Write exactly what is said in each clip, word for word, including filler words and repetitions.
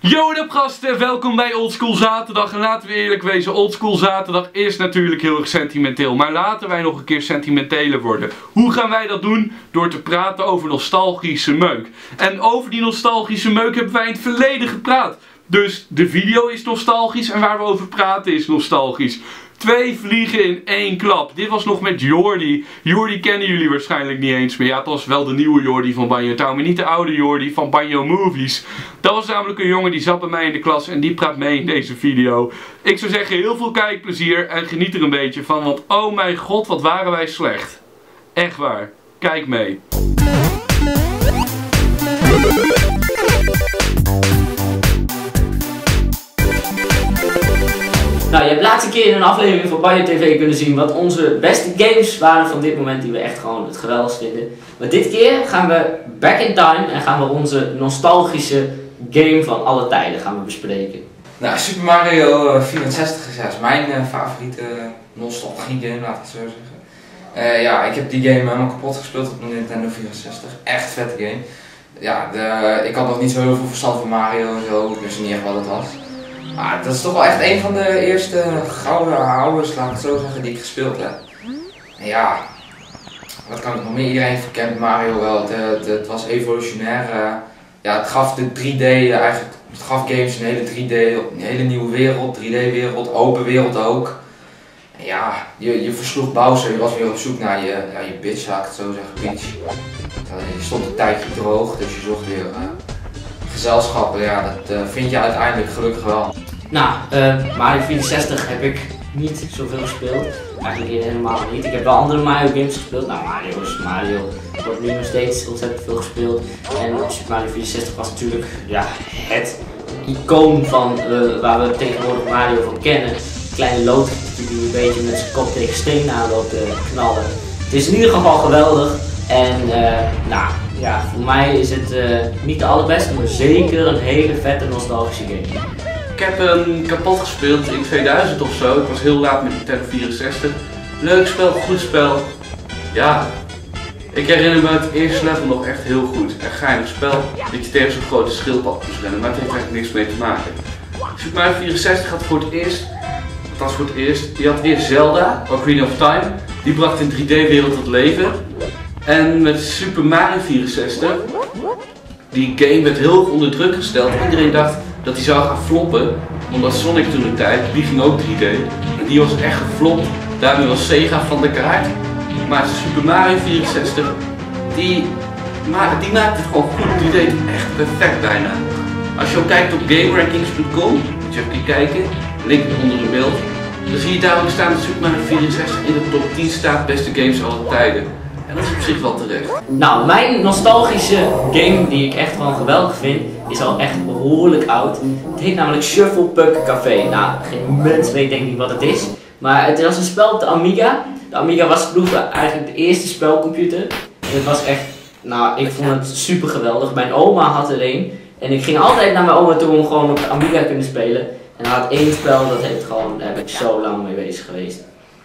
Yo, wat up gasten, welkom bij Oldschool Zaterdag. En laten we eerlijk wezen, Oldschool Zaterdag is natuurlijk heel erg sentimenteel. Maar laten wij nog een keer sentimenteler worden. Hoe gaan wij dat doen? Door te praten over nostalgische meuk. En over die nostalgische meuk hebben wij in het verleden gepraat. Dus de video is nostalgisch en waar we over praten is nostalgisch. Twee vliegen in één klap. Dit was nog met Jordi. Jordi kennen jullie waarschijnlijk niet eens meer. Ja, het was wel de nieuwe Jordi van Banjo Town, maar niet de oude Jordi van Banjo Movies. Dat was namelijk een jongen die zat bij mij in de klas en die praat mee in deze video. Ik zou zeggen, heel veel kijkplezier en geniet er een beetje van, want oh mijn god, wat waren wij slecht. Echt waar. Kijk mee. Nou, je hebt laatste keer in een aflevering van Banjo T V kunnen zien wat onze beste games waren van dit moment die we echt gewoon het geweldig vinden. Maar dit keer gaan we back in time en gaan we onze nostalgische game van alle tijden gaan we bespreken. Nou, Super Mario vierenzestig is, ja, is mijn uh, favoriete nostalgie game, laat ik het zo zeggen. Uh, ja, ik heb die game helemaal kapot gespeeld op de Nintendo vierenzestig. Echt vette game. Ja, de, ik had nog niet zo heel veel verstand van Mario en zo, ik wist niet echt wat het was. Maar dat is toch wel echt een van de eerste gouden houders, laat ik het zo zeggen, die ik gespeeld heb. En ja, wat kan ik nog meer? Iedereen verkent Mario wel. Het, het, het was evolutionair. Uh, ja, het gaf de drie D, uh, eigenlijk, het gaf games een hele drie D, een hele nieuwe wereld, drie D wereld, open wereld ook. En ja, je, je versloeg Bowser, je was weer op zoek naar je, ja, je bitch, laat ik het zo zeggen, Peach. Je stond een tijdje droog, dus je zocht weer uh, gezelschappen, ja, dat uh, vind je uiteindelijk gelukkig wel. Nou, uh, Mario vierenzestig heb ik niet zoveel gespeeld. Eigenlijk helemaal niet. Ik heb wel andere Mario games gespeeld. Nou, Mario is Mario. Er wordt nu nog steeds ontzettend veel gespeeld. En Super Mario vierenzestig was natuurlijk ja, het icoon van uh, waar we tegenwoordig Mario van kennen. Kleine loodgieter die een beetje met zijn kop tegen steen aan loopt te knallen. Het is in ieder geval geweldig. En uh, nou, ja, voor mij is het uh, niet de allerbeste, maar zeker een hele vette nostalgische game. Ik heb hem kapot gespeeld in tweeduizend of zo. Ik was heel laat met Nintendo vierenzestig. Leuk spel, goed spel. Ja, ik herinner me het eerste level nog echt heel goed. Een geinig spel dat je tegen zo'n grote schildpad moest rennen, maar het heeft eigenlijk niks mee te maken. Super Mario vierenzestig had voor het eerst, althans voor het eerst, je had eerst Zelda, Ocarina of Time. Die bracht een drie D wereld tot leven. En met Super Mario vierenzestig, die game werd heel erg onder druk gesteld. Iedereen dacht dat hij zou gaan floppen, omdat Sonic toen de tijd, die ging ook drie D. En die was echt geflopt, daarmee was Sega van de kaart. Maar Super Mario vierenzestig, die, ma die maakte het gewoon goed, die deed het echt perfect bijna. Als je ook kijkt op GameRankings punt com, moet je even kijken, link onder het beeld. Dan zie je daar ook staan dat Super Mario vierenzestig in de top tien staat beste games aller tijden. En dat is op zich wel terecht. Nou, mijn nostalgische game die ik echt gewoon geweldig vind, is al echt behoorlijk oud. Het heet namelijk Shuffle Puck Café. Nou, geen mens weet denk ik wat het is. Maar het was een spel op de Amiga. De Amiga was vroeger eigenlijk de eerste spelcomputer. En het was echt, nou, ik vond het super geweldig. Mijn oma had er een. En ik ging altijd naar mijn oma toe om gewoon op de Amiga te kunnen spelen. En hij had één spel, dat heeft gewoon, daar ben ik zo lang mee bezig geweest.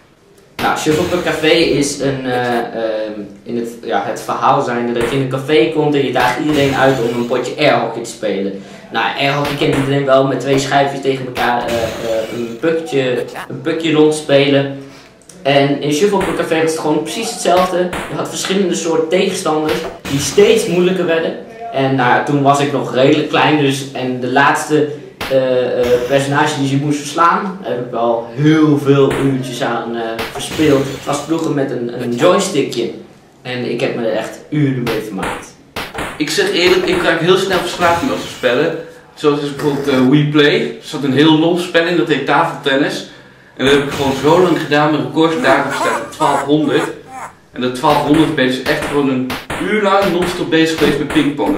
Nou, Shuffle Puck Café is een, uh, uh, in het, ja, het verhaal zijnde dat je in een café komt en je daagt iedereen uit om een potje airhockey te spelen. Nou, airhockey kent iedereen wel, met twee schijfjes tegen elkaar uh, uh, een, puckje, een puckje rond te spelen. En in Shuffle Puck Café was het gewoon precies hetzelfde. Je had verschillende soorten tegenstanders die steeds moeilijker werden. En nou, toen was ik nog redelijk klein, dus en de laatste Uh, uh, personage die je moest verslaan, daar heb ik wel heel veel uurtjes aan uh, verspeeld. Het was vroeger met een, een joystickje en ik heb me er echt uren mee vermaakt. Ik zeg eerlijk, ik raak heel snel verslaafd met zo'n spellen. Zoals bijvoorbeeld uh, Wii Play. Er zat een heel lomp spel in, dat heet tafeltennis. En dat heb ik gewoon zo lang gedaan, mijn record daar staat op twaalfhonderd. En dat twaalfhonderd ben je dus echt gewoon een uur lang non-stop bezig geweest met pingpongen.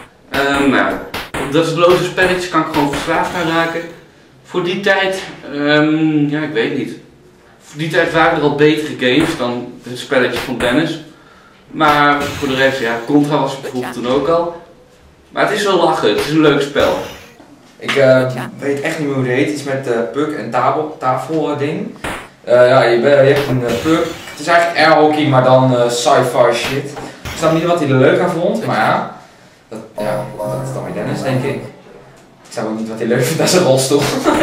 Um, nou, dat soortloze spelletjes kan ik gewoon verslaafd aan raken. Voor die tijd, um, ja ik weet niet. Voor die tijd waren er al betere games dan het spelletje van Dennis. Maar voor de rest, ja, Contra was bijvoorbeeld toen ook al. Maar het is wel lachen, het is een leuk spel. Ik uh, weet echt niet meer hoe het heet, iets met uh, puck en tafel, tafel uh, ding. Uh, ja, je, je hebt een uh, puck. Het is eigenlijk airhockey, maar dan uh, sci-fi shit. Ik snap niet wat hij er leuk aan vond, maar ja. Dat, ja, dat is dan weer Dennis, denk ik. Ik zou ook niet wat hij leuk vindt aan zijn rolstoel.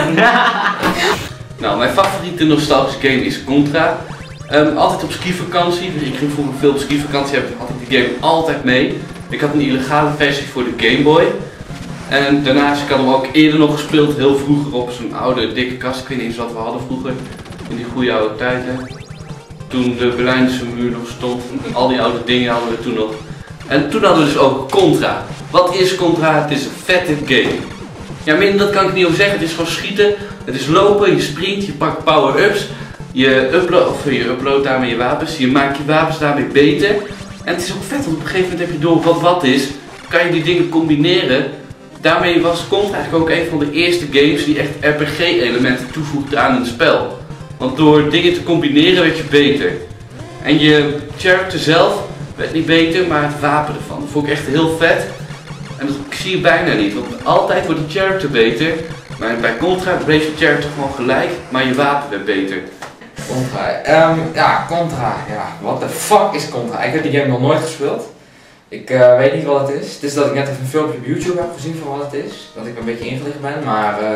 Nou, mijn favoriete nostalgische game is Contra. Um, altijd op skivakantie, dus ik ging vroeger veel op skivakantie, heb, had ik die game altijd mee. Ik had een illegale versie voor de Game Boy. En daarnaast, ik had hem ook eerder nog gespeeld, heel vroeger op zo'n oude dikke kast. Ik weet niet eens wat we hadden vroeger, in die goede oude tijden. Toen de Berlijnse muur nog stond, al die oude dingen hadden we toen nog. En toen hadden we dus ook Contra. Wat is Contra? Het is een vette game. Ja, minder dat kan ik niet over zeggen, het is gewoon schieten, het is lopen, je sprint, je pakt power-ups. Je upload, of je uploadt daarmee je wapens, je maakt je wapens daarmee beter. En het is ook vet, want op een gegeven moment heb je door wat wat is. Kan je die dingen combineren. Daarmee was Contra eigenlijk ook een van de eerste games die echt R P G-elementen toevoegde aan een spel. Want door dingen te combineren werd je beter. En je character zelf werd niet beter, maar het wapen ervan. Dat vond ik echt heel vet. En dat zie je bijna niet, want altijd wordt die character beter. Maar bij Contra bleef je character gewoon gelijk, maar je wapen werd beter. Contra, um, ja, Contra, ja, what the fuck is Contra? Ik heb die game nog nooit gespeeld. Ik uh, weet niet wat het is. Het is dat ik net even een filmpje op YouTube heb gezien van wat het is. Dat ik een beetje ingelicht ben, maar uh,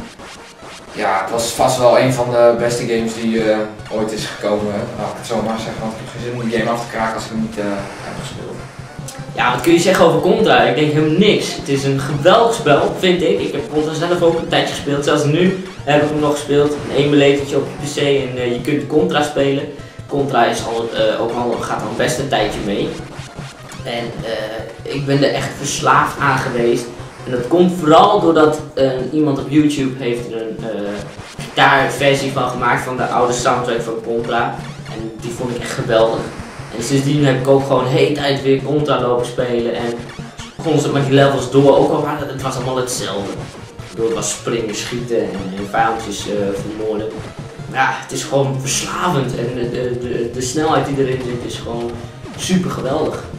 ja, het was vast wel een van de beste games die uh, ooit is gekomen. Laat ik het zo maar zeggen, want ik heb geen zin om die game af te kraken als ik hem niet uh, heb gespeeld. Ja, wat kun je zeggen over Contra? Ik denk helemaal niks. Het is een geweldig spel, vind ik. Ik heb Contra zelf ook een tijdje gespeeld. Zelfs nu heb ik hem nog gespeeld. Een émulatortje op je P C en uh, je kunt Contra spelen. Contra is al, uh, ook al, gaat al best een tijdje mee. En uh, ik ben er echt verslaafd aan geweest. En dat komt vooral doordat uh, iemand op YouTube heeft er een uh, gitaarversie van gemaakt van de oude soundtrack van Contra. En die vond ik echt geweldig. En sindsdien heb ik ook gewoon de hele tijd weer Contra lopen spelen en constant met die levels door, ook al waren het was allemaal hetzelfde. Door het was springen, schieten en, en vijandjes uh, vermoorden. Maar ja, het is gewoon verslavend en de, de, de, de snelheid die erin zit is gewoon super geweldig.